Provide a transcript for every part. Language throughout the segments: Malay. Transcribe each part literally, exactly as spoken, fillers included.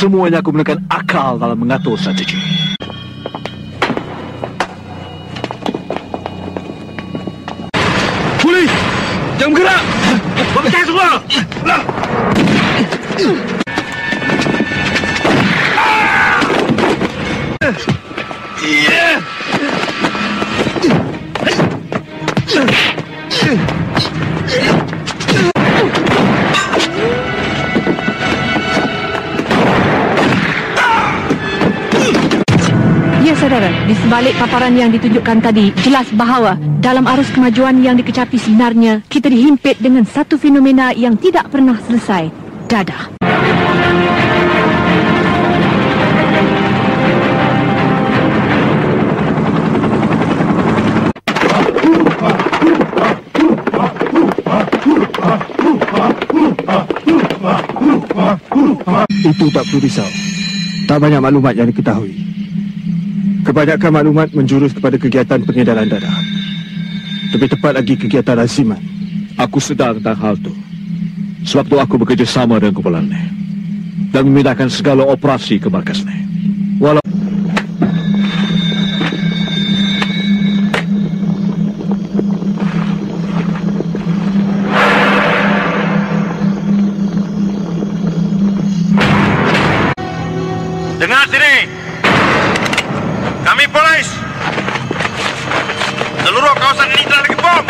Semuanya aku menggunakan akal dalam mengatur strategi. Polis! Jangan bergerak! Berpecah semua! Ya saudara, di sebalik paparan yang ditunjukkan tadi, jelas bahawa dalam arus kemajuan yang dikecapi sebenarnya, kita dihimpit dengan satu fenomena yang tidak pernah selesai, dadah. Itu tak perlu risau. Tak banyak maklumat yang diketahui. Kebanyakan maklumat menjurus kepada kegiatan pengedaran dadah. Lebih tepat lagi kegiatan raziman. Aku sedar tentang hal itu. Sebab tu aku bekerjasama dengan kumpulan ini dan memindahkan segala operasi ke markas ini. Walau dengar sini, kami polis. Seluruh kawasan ini telah dikepung.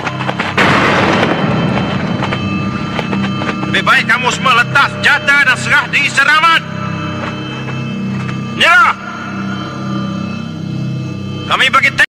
Lebih baik kamu semua letak senjata dan serah diri seramat. Ya, kami bagi